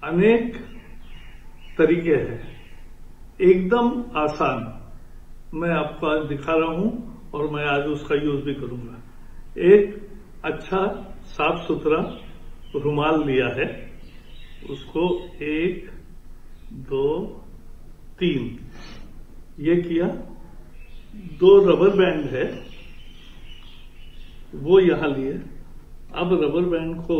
अनेक तरीके हैं, एकदम आसान मैं आपको आज दिखा रहा हूं और मैं आज उसका यूज भी करूंगा। एक अच्छा साफ सुथरा रुमाल लिया है, उसको 1 2 3 ये किया। 2 रबर बैंड है वो यहां लिए। अब रबर बैंड को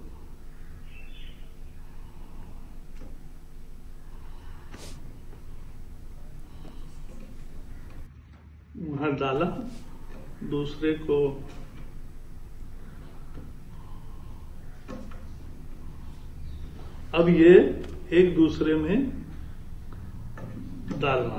वहां डाला, दूसरे को अब ये एक दूसरे में डालना।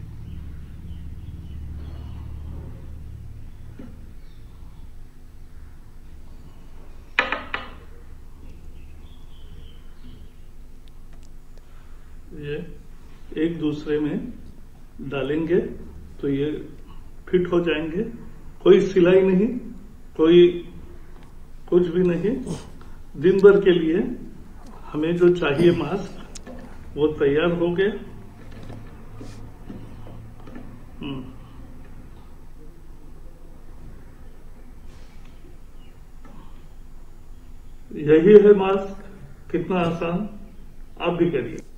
ये एक दूसरे में डालेंगे तो ये फिट हो जाएंगे। कोई सिलाई नहीं, कोई कुछ भी नहीं। दिन भर के लिए हमें जो चाहिए मास्क वो तैयार हो गए। यही है मास्क, कितना आसान, आप भी करिए।